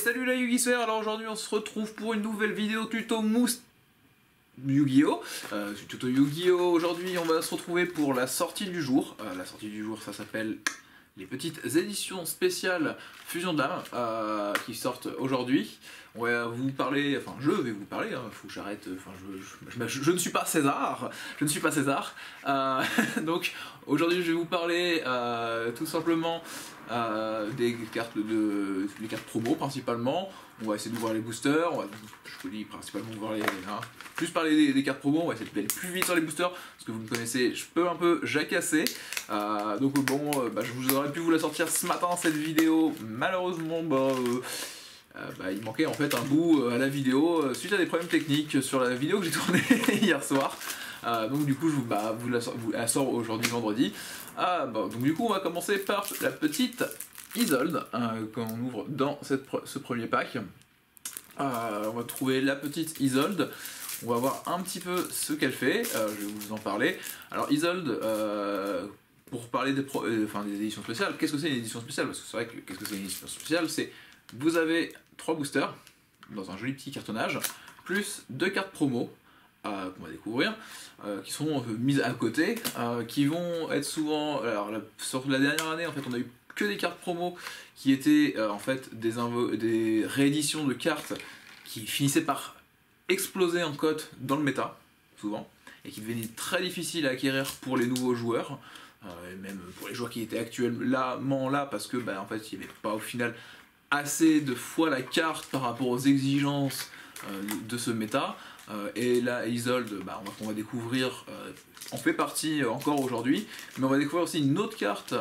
Salut la Yugisphère. Alors aujourd'hui on se retrouve pour une nouvelle vidéo tuto mousse Yu-Gi-Oh! Tuto Yu-Gi-Oh! Aujourd'hui on va se retrouver pour la sortie du jour. La sortie du jour ça s'appelle les petites éditions spéciales Fusion de l'âme qui sortent aujourd'hui. On va vous parler, enfin je vais vous parler, faut que j'arrête, enfin je ne suis pas César, je ne suis pas César. Donc aujourd'hui je vais vous parler tout simplement des cartes les cartes promo principalement. On va essayer d'ouvrir les boosters, je vous dis principalement ouvrir les, plus parler des cartes promo, on va essayer d'aller plus vite sur les boosters, parce que vous me connaissez, je peux un peu jacasser. Donc bon, je vous aurais pu vous la sortir ce matin cette vidéo, malheureusement il manquait en fait un bout à la vidéo suite à des problèmes techniques sur la vidéo que j'ai tournée hier soir. Donc du coup je vous la sors aujourd'hui vendredi. Donc du coup on va commencer par la petite Isolde qu'on ouvre dans ce premier pack. On va trouver la petite Isolde. On va voir un petit peu ce qu'elle fait, je vais vous en parler. Alors Isolde, pour parler des éditions spéciales, qu'est-ce que c'est une édition spéciale? Parce que c'est vrai que qu'est-ce que c'est une édition spéciale? C'est vous avez 3 boosters dans un joli petit cartonnage, plus 2 cartes promo qu'on va découvrir, qui sont mises à côté, qui vont être souvent... Alors sur la dernière année en fait on a eu que des cartes promo qui étaient en fait des rééditions de cartes qui finissaient par exploser en cote dans le méta, souvent, et qui devenaient très difficiles à acquérir pour les nouveaux joueurs, et même pour les joueurs qui étaient actuellement là, parce que en fait il n'y avait pas au final assez de fois la carte par rapport aux exigences de ce méta. Et là Isolde, on va découvrir, en fait partie encore aujourd'hui, mais on va découvrir aussi une autre carte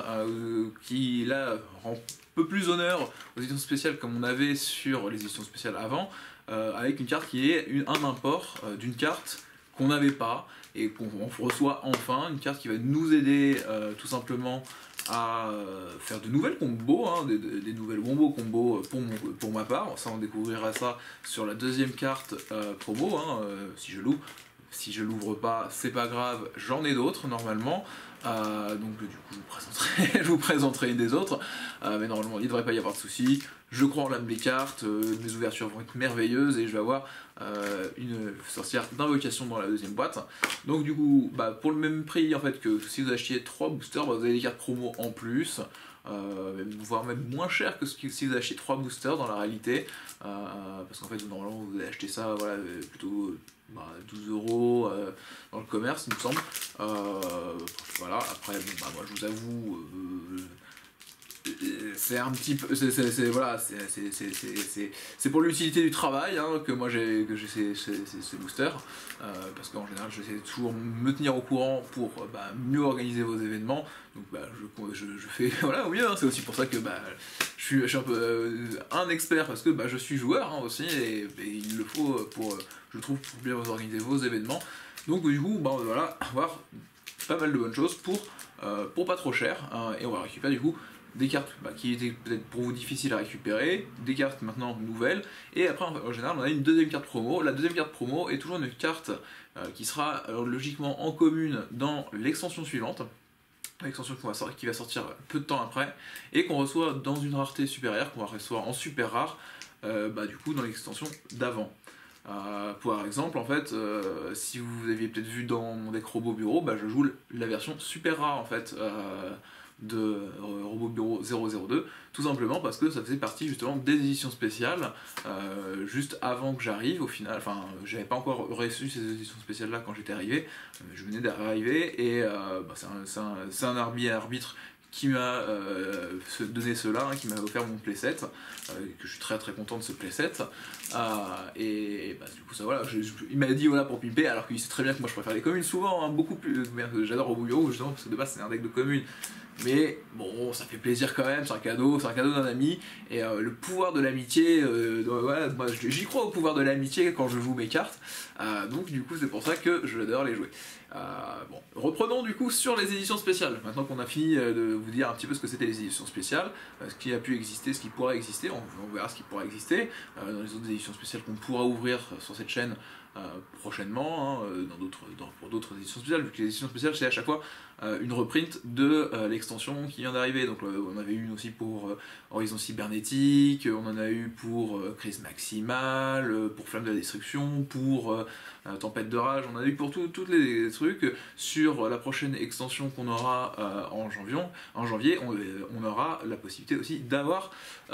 qui là rend un peu plus honneur aux éditions spéciales comme on avait sur les éditions spéciales avant, avec une carte qui est un import d'une carte qu'on n'avait pas et qu'on reçoit enfin, une carte qui va nous aider tout simplement à faire de nouvelles combos, des nouvelles wombos pour ma part. Ça on découvrira ça sur la deuxième carte promo, si je l'ouvre. Si je l'ouvre pas, c'est pas grave, j'en ai d'autres normalement. Donc du coup je vous présenterai une des autres, mais normalement il ne devrait pas y avoir de soucis. Je crois en l'âme des cartes, mes ouvertures vont être merveilleuses et je vais avoir une sorcière d'invocation dans la deuxième boîte. Donc du coup, pour le même prix en fait que si vous achetiez 3 boosters, vous avez des cartes promo en plus, voire même moins cher que si vous achetiez 3 boosters dans la réalité, parce qu'en fait normalement vous allez acheter ça plutôt 12 € dans le commerce il me semble. Voilà, après moi je vous avoue, c'est un petit peu, c'est pour l'utilité du travail que moi j'ai ces boosters, parce qu'en général j'essaie de toujours me tenir au courant pour mieux organiser vos événements. Donc je fais voilà, oui, c'est aussi pour ça que je suis un peu un expert, parce que je suis joueur aussi, et il le faut pour, je trouve, pour bien vous organiser vos événements. Donc du coup voilà, avoir pas mal de bonnes choses pour pas trop cher, et on va récupérer du coup des cartes qui étaient peut-être pour vous difficiles à récupérer, des cartes maintenant nouvelles, et après en général on a une deuxième carte promo. La deuxième carte promo est toujours une carte qui sera logiquement en commune dans l'extension suivante, l'extension qui va sortir peu de temps après, et qu'on reçoit dans une rareté supérieure, qu'on va recevoir en super rare, du coup dans l'extension d'avant. Par exemple, en fait, si vous aviez peut-être vu dans mon deck Robot Bureau, je joue la version super rare en fait de Robot Bureau 002, tout simplement parce que ça faisait partie justement des éditions spéciales, juste avant que j'arrive au final. Enfin, j'avais pas encore reçu ces éditions spéciales là quand j'étais arrivé, je venais d'arriver, et c'est un arbitre qui m'a donné cela, qui m'a offert mon playset, que je suis très très content de ce playset, et du coup ça voilà, il m'a dit voilà pour pimper, alors qu'il sait très bien que moi je préfère les communes souvent, beaucoup plus, j'adore Robot Bureau justement parce que de base c'est un deck de communes, mais bon ça fait plaisir quand même, c'est un cadeau d'un ami, et le pouvoir de l'amitié, voilà, moi j'y crois au pouvoir de l'amitié quand je joue mes cartes, donc du coup c'est pour ça que j'adore les jouer. Reprenons du coup sur les éditions spéciales. Maintenant qu'on a fini de vous dire un petit peu ce que c'était les éditions spéciales, ce qui a pu exister, ce qui pourrait exister, on verra ce qui pourra exister dans les autres éditions spéciales qu'on pourra ouvrir sur cette chaîne prochainement, hein, pour d'autres éditions spéciales, vu que les éditions spéciales c'est à chaque fois une reprint de l'extension qui vient d'arriver. Donc on avait eu une aussi pour Horizon Cybernétique, on en a eu pour Crise Maximale, pour Flamme de la Destruction, pour Tempête de Rage, on en a eu pour tous les trucs. Sur la prochaine extension qu'on aura en janvier, on aura la possibilité aussi d'avoir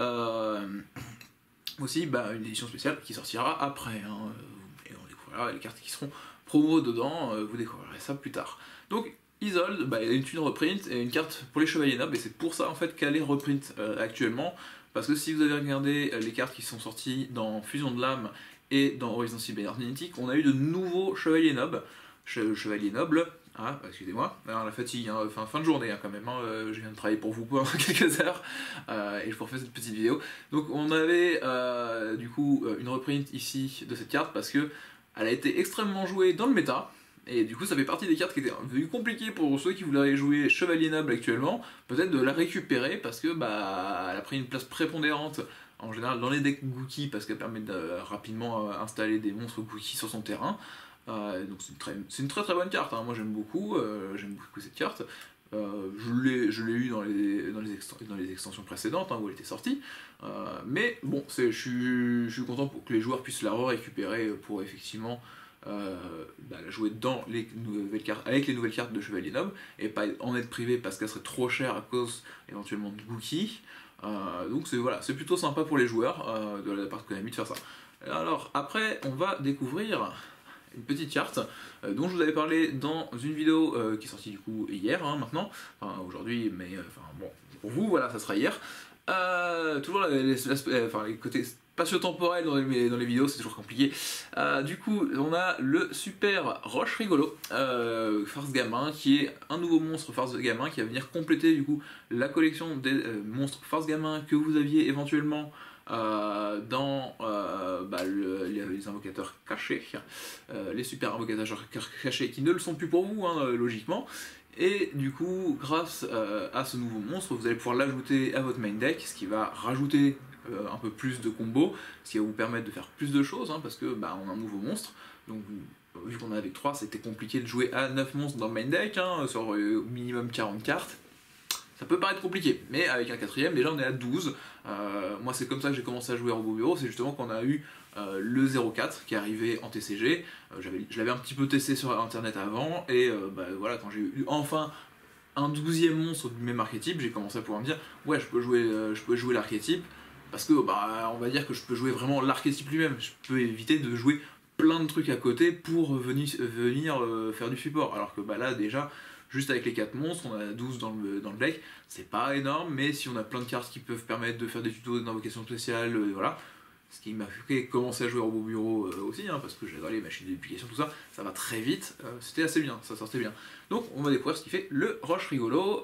aussi une édition spéciale qui sortira après, hein, et on découvrira les cartes qui seront promo dedans, vous découvrirez ça plus tard. Donc Isolde, il y a une reprint et une carte pour les Chevaliers Nobles, et c'est pour ça en fait qu'elle est reprint actuellement, parce que si vous avez regardé les cartes qui sont sorties dans Fusion de l'âme et dans Horizon Cybernétique, on a eu de nouveaux Chevaliers Nobles, excusez-moi, alors la fatigue, hein, fin de journée hein, quand même, hein, je viens de travailler pour vous pendant quelques heures, et je vous refais cette petite vidéo. Donc on avait du coup une reprint ici de cette carte, parce que elle a été extrêmement jouée dans le méta, et du coup ça fait partie des cartes qui étaient devenues compliquées pour ceux qui voulaient jouer Chevalier Noble actuellement, peut-être de la récupérer, parce que elle a pris une place prépondérante en général dans les decks Gookie, parce qu'elle permet de rapidement installer des monstres Gookie sur son terrain. Donc c'est une très bonne carte, hein. Moi j'aime beaucoup cette carte. Je l'ai eu dans les extensions précédentes, hein, où elle était sortie, mais bon, je suis content pour que les joueurs puissent la récupérer pour effectivement la jouer dans les nouvelles cartes, avec les nouvelles cartes de Chevalier Noble, et pas en être privé parce qu'elle serait trop chère à cause éventuellement de Gookie. Donc c'est plutôt sympa pour les joueurs de la part de Konami de faire ça. Alors après on va découvrir une petite carte dont je vous avais parlé dans une vidéo qui est sortie du coup hier, hein, maintenant, enfin aujourd'hui, mais bon, pour vous, voilà, ça sera hier. Toujours les côtés spatio-temporels dans les vidéos, c'est toujours compliqué. Du coup, on a le super Roche Rigolo, Farce Gamin, qui est un nouveau monstre Farce Gamin qui va venir compléter du coup la collection des monstres Farce Gamin que vous aviez éventuellement dans les invocateurs cachés, les super invocateurs cachés qui ne le sont plus pour vous, hein, logiquement. Et du coup, grâce à ce nouveau monstre, vous allez pouvoir l'ajouter à votre main deck, ce qui va rajouter un peu plus de combos, ce qui va vous permettre de faire plus de choses, hein, parce que on a un nouveau monstre. Donc vu qu'on en avait 3, c'était compliqué de jouer à 9 monstres dans le main deck, hein, sur au minimum 40 cartes. Ça peut paraître compliqué, mais avec un 4ème, déjà on est à 12. Moi c'est comme ça que j'ai commencé à jouer à Robo Bureau, c'est justement qu'on a eu le 04 qui est arrivé en TCG. Je l'avais un petit peu testé sur internet avant, et voilà, quand j'ai eu enfin un 12e monstre du même archétype, j'ai commencé à pouvoir me dire ouais, je peux jouer l'archétype, parce que on va dire que je peux jouer vraiment l'archétype lui-même, je peux éviter de jouer plein de trucs à côté pour venir faire du support, alors que là déjà, juste avec les 4 monstres, on a 12 dans le deck, c'est pas énorme, mais si on a plein de cartes qui peuvent permettre de faire des tutos d'invocation spéciale, voilà, ce qui m'a fait commencer à jouer au Robo Bureau aussi, hein, parce que j'adore les machines d'éducation, tout ça, ça va très vite, c'était assez bien, ça sortait bien. Donc on va découvrir ce qui fait le Roche Rigolo,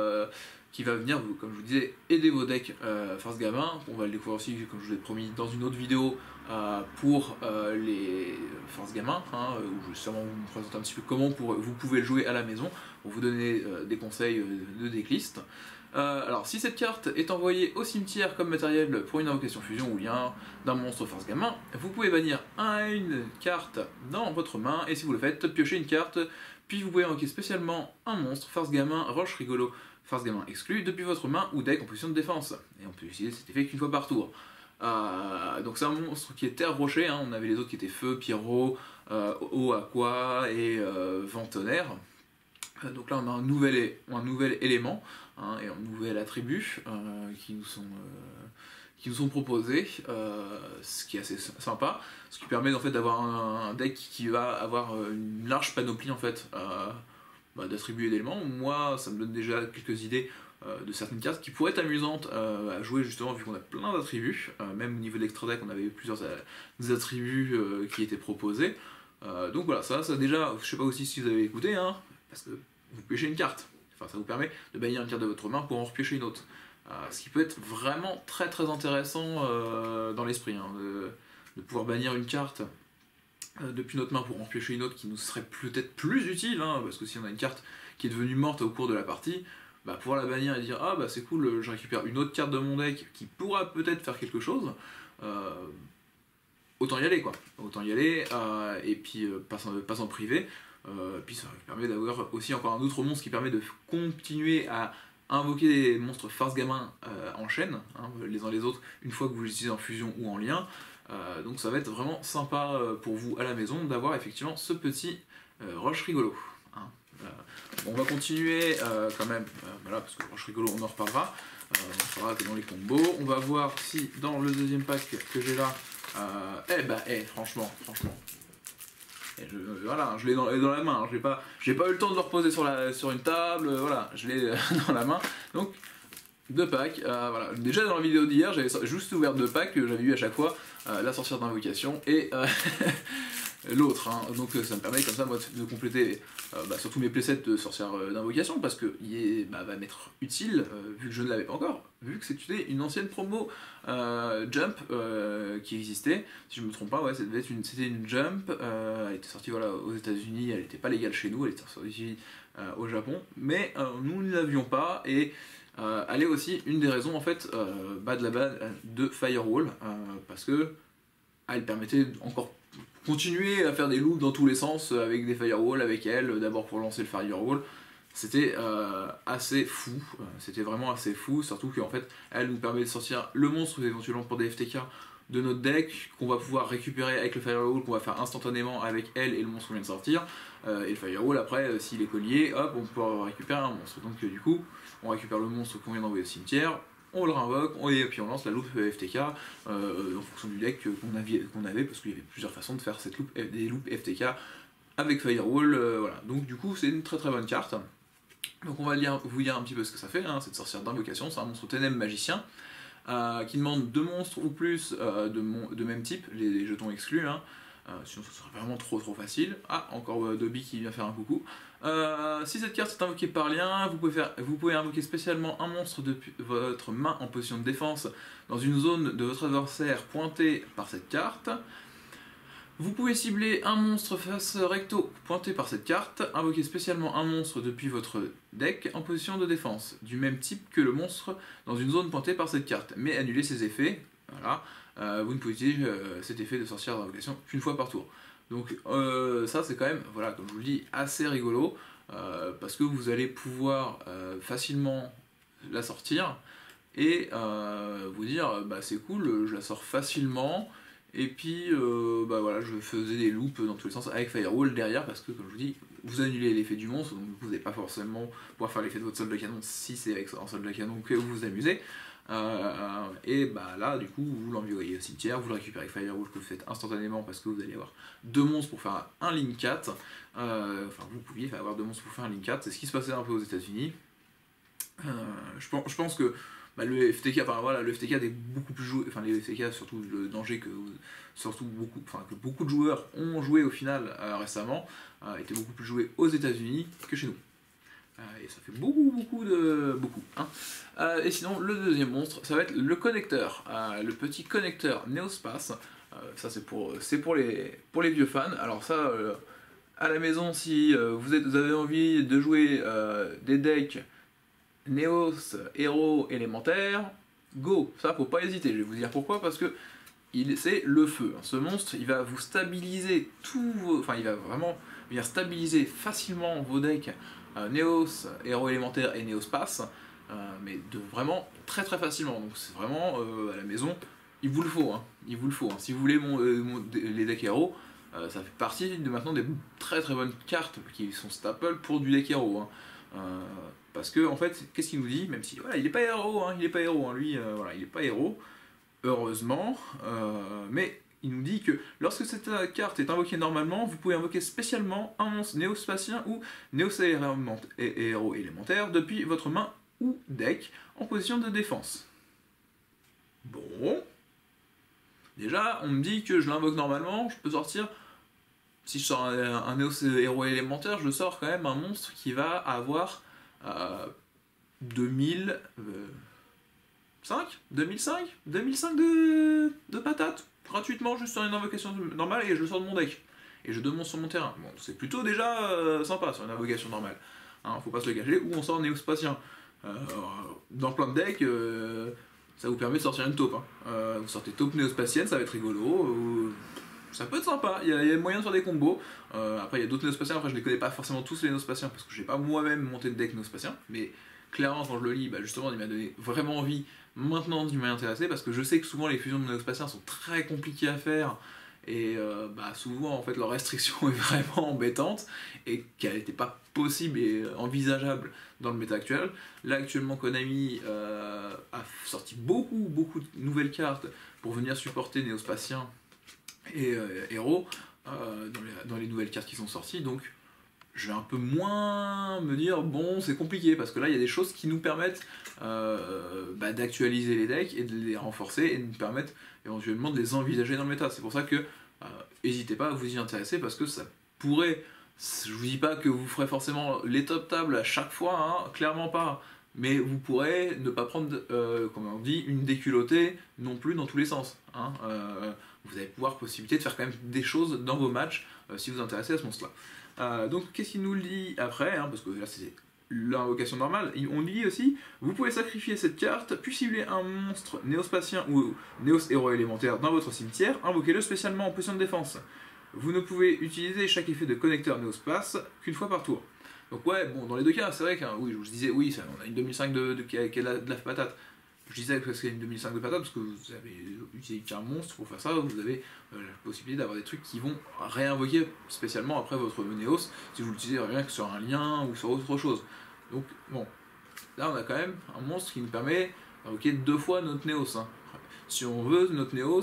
qui va venir, comme je vous disais, aider vos decks Farce Gamin. On va le découvrir aussi, comme je vous l'ai promis, dans une autre vidéo pour les Farce Gamin, hein, où je vais sûrement vous présenter un petit peu comment vous pouvez le jouer à la maison, pour vous donner des conseils de decklist. Alors, si cette carte est envoyée au cimetière comme matériel pour une invocation fusion ou lien d'un monstre Farce Gamin, vous pouvez bannir une carte dans votre main, et si vous le faites, piocher une carte, puis vous pouvez invoquer spécialement un monstre Farce Gamin, Roche Rigolo, Farce Gamin exclu, depuis votre main ou deck en position de défense. Et on peut utiliser cet effet qu'une fois par tour. Donc c'est un monstre qui est terre rocher, hein. On avait les autres qui étaient feu, pyro, eau, aqua et vent tonnerre. Donc là on a un nouvel élément, hein, et un nouvel attribut qui nous sont proposés, ce qui est assez sympa, ce qui permet en fait d'avoir un deck qui va avoir une large panoplie en fait d'attributs et d'éléments. Moi ça me donne déjà quelques idées de certaines cartes qui pourraient être amusantes à jouer, justement vu qu'on a plein d'attributs, même au niveau de l'extra deck on avait plusieurs attributs qui étaient proposés. Donc voilà, ça déjà, je sais pas aussi si vous avez écouté, hein, parce que vous piochez une carte, enfin ça vous permet de bannir une carte de votre main pour en repiocher une autre. Ce qui peut être vraiment très intéressant dans l'esprit, hein, de pouvoir bannir une carte depuis notre main pour en repiocher une autre qui nous serait peut-être plus utile, hein, parce que si on a une carte qui est devenue morte au cours de la partie, pouvoir la bannir et dire ah c'est cool, je récupère une autre carte de mon deck qui pourra peut-être faire quelque chose, autant y aller quoi, autant y aller, et puis pas en privé, puis ça permet d'avoir aussi encore un autre monstre qui permet de continuer à invoquer des monstres farce gamin en chaîne, hein, les uns les autres, une fois que vous les utilisez en fusion ou en lien, donc ça va être vraiment sympa pour vous à la maison d'avoir effectivement ce petit rush rigolo. Hein. On va continuer quand même, voilà, parce que le rush rigolo on en reparlera, on fera que dans les combos, on va voir si dans le deuxième pack que j'ai là, franchement, voilà, je l'ai dans la main, hein, j'ai pas eu le temps de le reposer sur une table, voilà, je l'ai dans la main, donc 2 packs, voilà. Déjà dans la vidéo d'hier, j'avais juste ouvert 2 packs, j'avais eu à chaque fois la sorcière d'invocation et l'autre, hein. Donc ça me permet comme ça moi de compléter surtout mes playsets de sorcière d'invocation, parce que il va m'être utile, vu que je ne l'avais pas encore, vu que c'était une ancienne promo Jump qui existait, si je me trompe pas, ouais, c'était une Jump, elle était sortie voilà, aux États-Unis, elle n'était pas légale chez nous, elle était sortie au Japon, mais nous ne l'avions pas, et elle est aussi une des raisons en fait de Firewall, parce que elle permettait encore continuer à faire des loops dans tous les sens avec des firewalls avec elle, d'abord pour lancer le firewall. C'était assez fou, c'était vraiment assez fou, surtout qu'en fait elle nous permet de sortir le monstre éventuellement pour des FTK de notre deck, qu'on va pouvoir récupérer avec le firewall, qu'on va faire instantanément avec elle et le monstre qu'on vient de sortir, et le firewall après, s'il est collier, hop, on peut récupérer un monstre. Donc du coup, on récupère le monstre qu'on vient d'envoyer au cimetière, on le réinvoque, et puis on lance la loupe FTK en fonction du deck qu'on avait, parce qu'il y avait plusieurs façons de faire des loupes FTK avec Firewall, voilà. Donc du coup c'est une très très bonne carte. Donc on va vous dire un petit peu ce que ça fait, hein, cette sorcière d'invocation, c'est un monstre ténèbre magicien, qui demande 2 monstres ou plus de même type, les jetons exclus, hein. Sinon ça serait vraiment trop facile. Ah, encore Dobby qui vient faire un coucou. Si cette carte est invoquée par lien, vous pouvez invoquer spécialement un monstre depuis votre main en position de défense dans une zone de votre adversaire pointée par cette carte. Vous pouvez cibler un monstre face recto pointé par cette carte, invoquer spécialement un monstre depuis votre deck en position de défense, du même type que le monstre dans une zone pointée par cette carte, mais annuler ses effets. Voilà. Vous ne pouvez utiliser cet effet de sorcière d'invocation qu'une fois par tour. Donc ça c'est quand même, voilà, comme je vous le dis, assez rigolo, parce que vous allez pouvoir facilement la sortir, et vous dire, c'est cool, je la sors facilement, et puis voilà, je faisais des loops dans tous les sens avec Firewall derrière, parce que comme je vous dis, vous annulez l'effet du monstre, donc vous n'allez pas forcément pouvoir faire l'effet de votre solde de canon si c'est avec un solde de canon que vous vous amusez. Et là du coup vous l'envoyez au cimetière, vous le récupérez avec Firewall que vous faites instantanément, parce que vous allez avoir 2 monstres pour faire un Link 4, vous pouviez avoir 2 monstres pour faire un Link 4, c'est ce qui se passait un peu aux États-Unis. Je pense que le FTK, le FTK est beaucoup plus joué, les FTK, surtout le danger que beaucoup de joueurs ont joué au final récemment, était beaucoup plus joué aux États-Unis que chez nous. Et ça fait beaucoup. Hein. Et sinon, le deuxième monstre, ça va être le connecteur, le petit connecteur Neospace. Ça c'est pour les vieux fans. Alors ça, à la maison, si vous avez envie de jouer des decks Neos, héros, élémentaires, go, ça faut pas hésiter. Je vais vous dire pourquoi, parce que c'est le feu. Ce monstre, il va vous stabiliser il va vraiment venir stabiliser facilement vos decks Neos, héros élémentaire et Neospace, mais vraiment très facilement. Donc c'est vraiment à la maison, il vous le faut. Hein. Il vous le faut. Hein. Si vous voulez les decks héros, ça fait partie maintenant des très bonnes cartes qui sont staples pour du deck héros. Hein. Parce que en fait, qu'est-ce qu'il nous dit, même si voilà, il est pas héros, hein, lui, voilà, il est pas héros, heureusement, mais il nous dit que lorsque cette carte est invoquée normalement, vous pouvez invoquer spécialement un monstre néospatien ou héros élémentaire depuis votre main ou deck en position de défense. Bon. Déjà, on me dit que je l'invoque normalement, je peux sortir. Si je sors un héros élémentaire, je sors quand même un monstre qui va avoir 2005 de patates, gratuitement, juste sur une invocation normale, et je le sors de mon deck. Et je 2 monstres sur mon terrain. Bon, c'est plutôt déjà sympa sur une invocation normale. Hein, faut pas se le cacher, ou on sort néospatien. Dans plein de decks, ça vous permet de sortir une taupe. Hein. Vous sortez taupe néospatienne, ça va être rigolo. Ça peut être sympa, il y a moyen de faire des combos. Après il y a d'autres néospatiens, après je les connais pas forcément tous les néospatiens parce que j'ai pas moi-même monté de deck néospatien, mais clairement quand je le lis, justement il m'a donné vraiment envie maintenant de m'y intéresser parce que je sais que souvent les fusions de néospatiens sont très compliquées à faire et souvent en fait leur restriction est vraiment embêtante et qu'elle n'était pas possible et envisageable dans le méta actuel. Là actuellement Konami a sorti beaucoup de nouvelles cartes pour venir supporter néospatiens et héros dans les nouvelles cartes qui sont sorties, donc je vais un peu moins me dire bon c'est compliqué parce que là il y a des choses qui nous permettent d'actualiser les decks et de les renforcer et de nous permettre éventuellement de les envisager dans le méta. C'est pour ça que n'hésitez pas à vous y intéresser parce que ça pourrait, je vous dis pas que vous ferez forcément les top tables à chaque fois, hein, clairement pas, mais vous pourrez ne pas prendre, comme on dit, une déculottée non plus dans tous les sens. Hein, vous allez pouvoir possibilité de faire quand même des choses dans vos matchs si vous vous intéressez à ce monstre-là. Donc qu'est-ce qu'il nous dit après, hein, parce que là c'est l'invocation normale, on dit aussi, vous pouvez sacrifier cette carte, puis cibler un monstre néospatien ou néos héros élémentaire dans votre cimetière, invoquez-le spécialement en position de défense. Vous ne pouvez utiliser chaque effet de connecteur néospace qu'une fois par tour. Donc ouais, bon, dans les deux cas, c'est vrai que oui, je vous disais, oui, on a une 2005 qui a de la patate. Je disais que c'est une 2005 de patate parce que vous avez utilisé qu'un monstre pour faire ça, vous avez la possibilité d'avoir des trucs qui vont réinvoquer spécialement après votre Néos si vous l'utilisez rien que sur un lien ou sur autre chose. Donc bon, là on a quand même un monstre qui nous permet d'invoquer 2 fois notre Néos. Hein. Si on veut, notre Néos,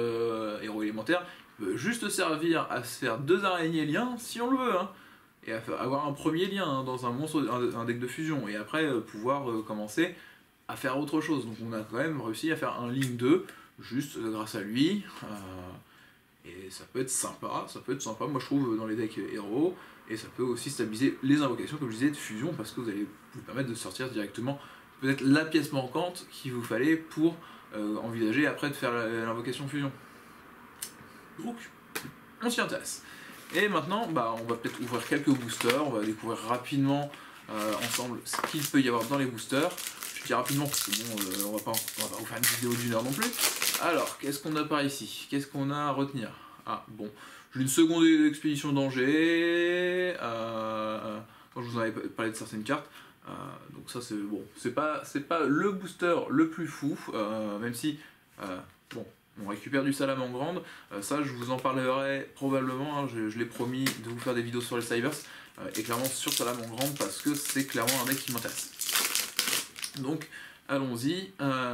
héros élémentaire, peut juste servir à se faire 2 araignées liens si on le veut. Hein. Et à avoir un premier lien hein, dans un monstre, un deck de fusion, et après pouvoir commencer à faire autre chose. Donc on a quand même réussi à faire un Link 2 juste grâce à lui, et ça peut être sympa, moi je trouve dans les decks héros, et ça peut aussi stabiliser les invocations comme je disais de fusion parce que vous allez vous permettre de sortir directement peut-être la pièce manquante qu'il vous fallait pour envisager après de faire l'invocation fusion. Donc on s'y intéresse. Et maintenant on va peut-être ouvrir quelques boosters, on va découvrir rapidement ensemble ce qu'il peut y avoir dans les boosters. Je dis rapidement parce que bon, on va pas vous faire une vidéo d'1 heure non plus. Alors, qu'est-ce qu'on a par ici? Qu'est-ce qu'on a à retenir? Ah, bon, j'ai une seconde expédition danger, quand je vous en avais parlé de certaines cartes, donc ça c'est bon, c'est pas le booster le plus fou, même si, bon, on récupère du Salamangreande, ça je vous en parlerai probablement, hein, je l'ai promis de vous faire des vidéos sur les Cybers, et clairement sur Salamangreande parce que c'est clairement un deck qui m'intéresse. Donc allons-y,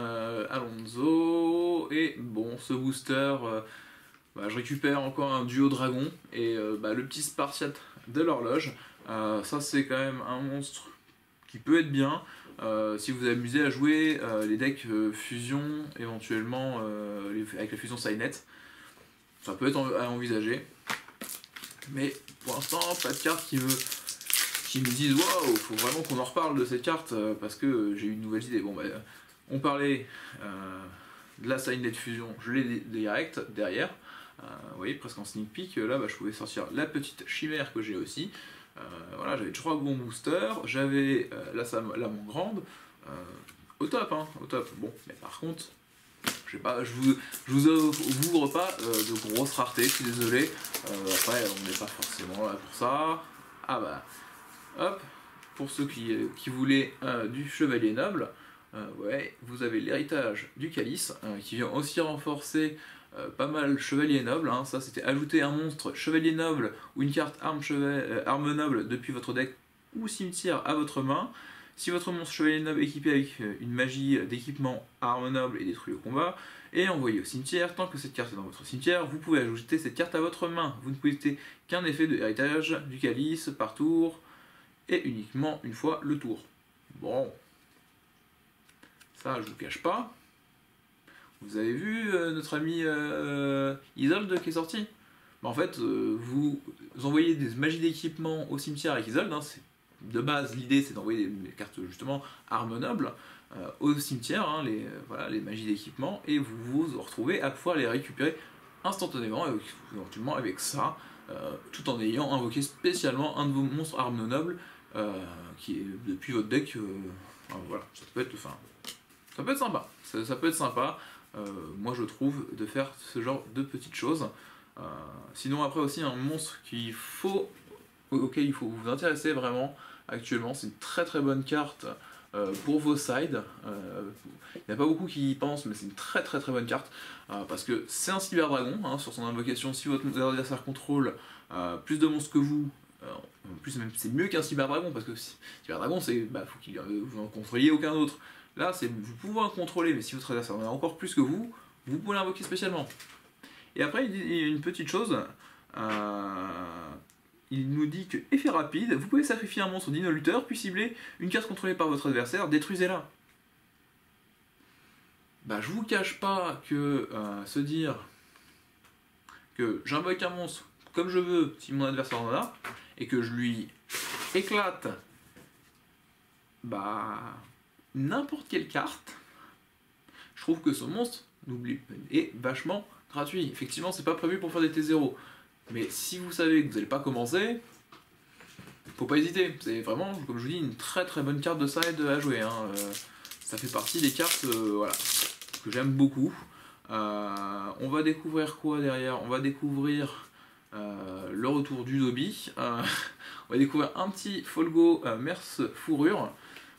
Alonso, et bon ce booster, je récupère encore un duo dragon et le petit Spartiate de l'horloge, ça c'est quand même un monstre qui peut être bien, si vous vous amusez à jouer les decks fusion éventuellement avec la fusion Cynet, ça peut être à envisager, mais pour l'instant pas de carte qui me disent waouh, faut vraiment qu'on en reparle de cette carte parce que j'ai eu une nouvelle idée. Bon, on parlait de la Cynet Fusion, je l'ai direct derrière. Vous voyez, presque en sneak peek, là je pouvais sortir la petite chimère que j'ai aussi. Voilà, j'avais 3 bons boosters, j'avais la Salamangreande, au top, hein, au top. Bon, mais par contre, je vous ouvre pas de grosses raretés, je suis désolé. Après, on n'est pas forcément là pour ça. Ah bah. Hop, pour ceux qui voulaient du Chevalier Noble, ouais, vous avez l'héritage du Calice, qui vient aussi renforcer pas mal Chevalier Noble, hein. Ça c'était ajouter un monstre Chevalier Noble ou une carte arme noble depuis votre deck ou cimetière à votre main. Si votre monstre Chevalier Noble est équipé avec une magie d'équipement arme noble et détruit le combat, et envoyé au cimetière, tant que cette carte est dans votre cimetière, vous pouvez ajouter cette carte à votre main. Vous ne possédez qu'un effet de héritage du Calice par tour, et uniquement une fois le tour. Bon, ça je vous cache pas. Vous avez vu notre ami Isolde qui est sorti? En fait, vous envoyez des magies d'équipement au cimetière avec Isolde, hein, de base l'idée c'est d'envoyer des cartes justement armes nobles au cimetière, hein, les magies d'équipement, et vous vous retrouvez à pouvoir les récupérer instantanément, éventuellement avec ça, tout en ayant invoqué spécialement un de vos monstres armes nobles qui est depuis votre deck, voilà, ça ça peut être sympa. Ça peut être sympa, moi je trouve, de faire ce genre de petites choses. Sinon après aussi un monstre auquel il faut vous intéresser vraiment actuellement, c'est une très très bonne carte pour vos sides. Il n'y a pas beaucoup qui y pensent, mais c'est une très très très bonne carte parce que c'est un cyber dragon hein, sur son invocation. Si votre adversaire contrôle plus de monstres que vous, en plus même c'est mieux qu'un cyber dragon parce que cyber dragon c'est faut qu'il vous en contrôliez aucun autre. Là c'est vous pouvez en contrôler, mais si votre adversaire en a encore plus que vous pouvez l'invoquer spécialement. Et après il y a une petite chose. Il nous dit que effet rapide, vous pouvez sacrifier un monstre dino lutteur, puis cibler une carte contrôlée par votre adversaire, détruisez-la. Je vous cache pas que se dire que j'invoque un monstre comme je veux si mon adversaire en a, et que je lui éclate n'importe quelle carte, je trouve que ce monstre est vachement gratuit. Effectivement, c'est pas prévu pour faire des T0. Mais si vous savez que vous n'allez pas commencer, faut pas hésiter. C'est vraiment, comme je vous dis, une très très bonne carte de side à jouer. Hein. Ça fait partie des cartes voilà, que j'aime beaucoup. On va découvrir quoi derrière? On va découvrir le retour du Dobby. On va découvrir un petit Folgo Mers Fourrure.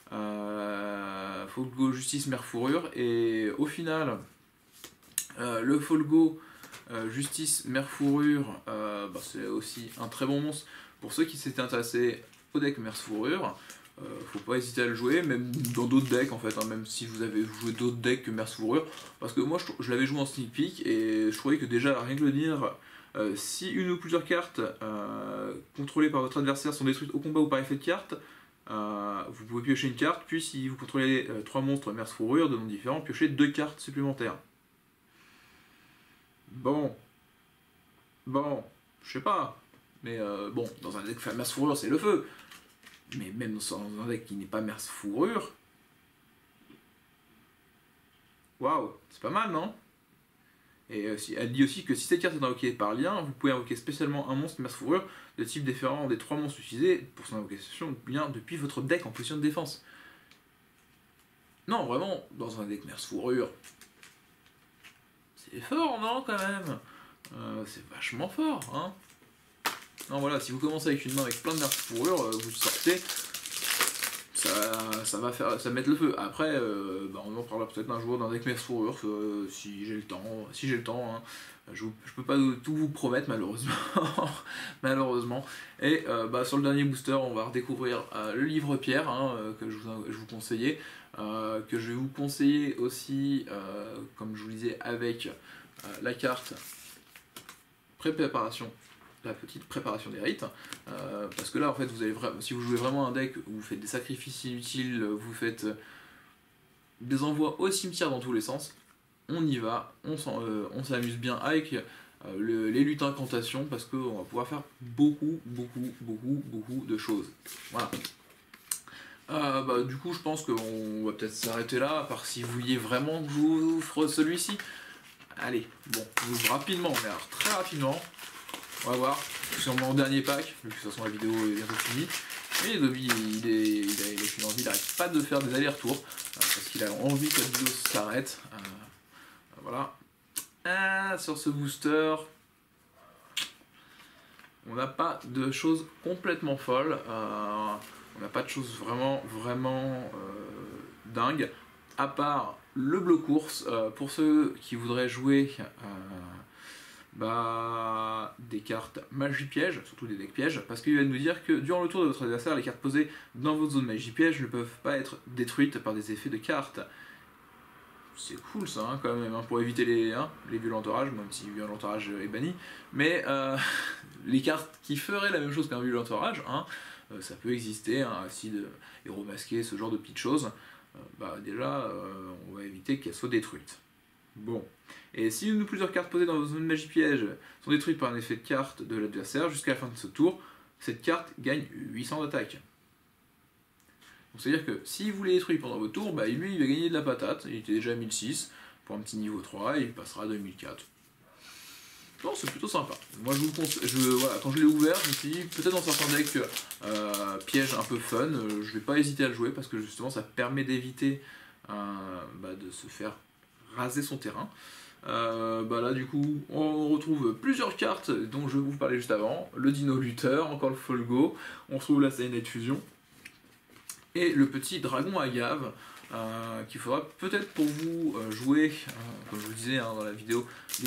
Folgo Justice Mers Fourrure. Et au final, le Folgo Justice Mers Fourrure, c'est aussi un très bon monstre pour ceux qui s'étaient intéressés au deck Mers Fourrure. Faut pas hésiter à le jouer, même dans d'autres decks en fait, hein, même si vous avez joué d'autres decks que Mers Fourrure, parce que moi je l'avais joué en sneak peek et je trouvais que déjà rien que le dire, si une ou plusieurs cartes contrôlées par votre adversaire sont détruites au combat ou par effet de carte, vous pouvez piocher une carte, puis si vous contrôlez 3 monstres Mers Fourrure de noms différents, piochez 2 cartes supplémentaires. Bon, je sais pas, mais dans un deck Mers Fourrure c'est le feu, mais même dans un deck qui n'est pas Mers Fourrure, waouh, c'est pas mal, non? Et elle dit aussi que si cette carte est invoquée par lien, vous pouvez invoquer spécialement un monstre Mers Fourrure de type différent des 3 monstres utilisés pour son invocation de lien depuis votre deck en position de défense. Non, vraiment, dans un deck Mers Fourrure, c'est fort, non, quand même? C'est vachement fort, hein? Non, voilà, si vous commencez avec une main avec plein de Mers Fourrure, vous sortez, ça va mettre le feu. Après, on en parlera peut-être un jour d'un deck Mers Fourrure, si j'ai le temps, hein. Je peux pas tout vous promettre, malheureusement. Malheureusement. Et sur le dernier booster, on va redécouvrir le livre Pierre, hein, que je vous conseillais, que je vais vous conseiller aussi, comme je vous disais, avec la carte préparation, la petite préparation des rites, parce que là en fait si vous jouez vraiment un deck où vous faites des sacrifices inutiles, vous faites des envois au cimetière dans tous les sens, on y va, on s'amuse bien avec les luttes incantations, parce qu'on va pouvoir faire beaucoup de choses. Voilà. Du coup je pense qu'on va peut-être s'arrêter là, à part si vous vouliez vraiment que je vous offre celui-ci. Allez, bon, je vous rapidement, mais alors très rapidement, on va voir, sûrement en dernier pack, vu que de toute façon la vidéo est bientôt finie. Et Dobby, il a une envie, il n'arrête pas de faire des allers-retours, parce qu'il a envie que la vidéo s'arrête. Voilà. Sur ce booster, on n'a pas de choses complètement folles, on n'a pas de choses vraiment dingues, à part le bleu course, pour ceux qui voudraient jouer des cartes magie piège, surtout des decks pièges, parce qu'il va nous dire que durant le tour de votre adversaire, les cartes posées dans votre zone magie piège ne peuvent pas être détruites par des effets de cartes. C'est cool ça, hein, quand même, hein, pour éviter les violents orages, même si violent orage est banni, mais les cartes qui feraient la même chose qu'un violent orage, ça peut exister, acide, héros masqué, ce genre de petites choses. Déjà, on va éviter qu'elles soient détruites. Bon. Et si une ou plusieurs cartes posées dans votre zone magie piège sont détruites par un effet de carte de l'adversaire jusqu'à la fin de ce tour, cette carte gagne 800 d'attaque. Donc c'est à dire que si vous les détruisez pendant votre tour, lui il va gagner de la patate, il était déjà à 1006 pour un petit niveau 3 et il passera à 2004. Non, c'est plutôt sympa. Moi je vous conseille, voilà, quand je l'ai ouvert, je me suis dit peut-être dans certains decks pièges un peu fun, je vais pas hésiter à le jouer parce que justement ça permet d'éviter de se faire raser son terrain. Là du coup on retrouve plusieurs cartes dont je vous parlais juste avant, le Dino Lutteur, encore le Folgo, on retrouve la Cyanide Fusion et le petit Dragon Agave qu'il faudra peut-être pour vous jouer, comme je vous disais dans la vidéo,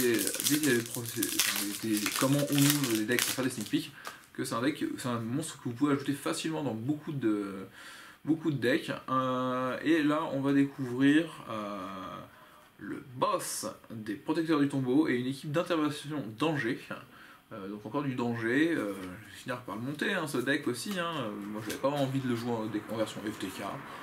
comment on ouvre les decks pour faire des sneak peeks, que c'est un monstre que vous pouvez ajouter facilement dans beaucoup de decks, et là on va découvrir le boss des protecteurs du tombeau et une équipe d'intervention danger. Donc encore du danger, je vais finir par le monter ce deck aussi, moi j'avais pas envie de le jouer en version FTK,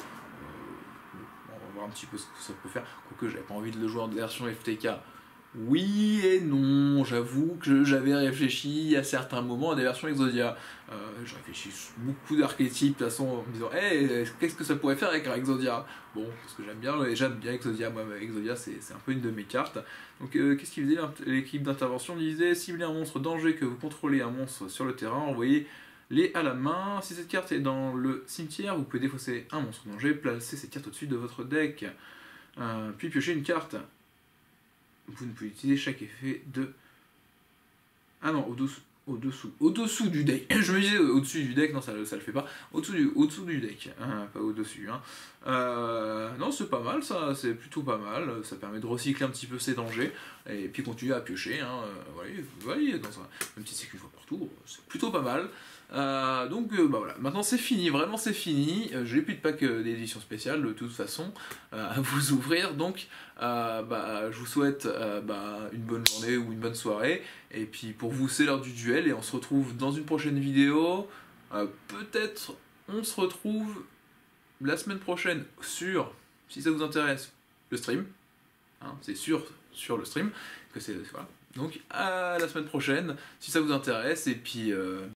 on va voir un petit peu ce que ça peut faire, quoique j'avais pas envie de le jouer en version FTK. Oui et non, j'avoue que j'avais réfléchi à certains moments à des versions Exodia. Je réfléchis beaucoup d'archétypes de toute façon en me disant qu'est-ce que ça pourrait faire avec un Exodia. Bon, parce que j'aime bien Exodia, moi Exodia c'est un peu une de mes cartes. Donc qu'est-ce qu'il faisait l'équipe d'intervention? Disait cibler un monstre danger que vous contrôlez un monstre sur le terrain, envoyez-les à la main. Si cette carte est dans le cimetière, vous pouvez défausser un monstre danger, placer cette carte au-dessus de votre deck, puis piocher une carte. Vous ne pouvez utiliser chaque effet de... Ah non, au-dessous du deck. Je me disais au-dessus du deck, non ça le fait pas. Au-dessous du deck, pas au-dessus. Non, c'est pas mal ça, c'est plutôt pas mal. Ça permet de recycler un petit peu ses dangers et puis continuer à piocher. Vous voyez, dans un petit cycle une fois par tour, c'est plutôt pas mal. Donc voilà, maintenant c'est fini, vraiment c'est fini. J'ai plus de pack d'édition spéciale de toute façon à vous ouvrir, donc je vous souhaite une bonne journée ou une bonne soirée, et puis pour vous c'est l'heure du duel et on se retrouve dans une prochaine vidéo. Peut-être on se retrouve la semaine prochaine sur, si ça vous intéresse, le stream, c'est sur le stream que c'est, voilà. Donc à la semaine prochaine si ça vous intéresse, et puis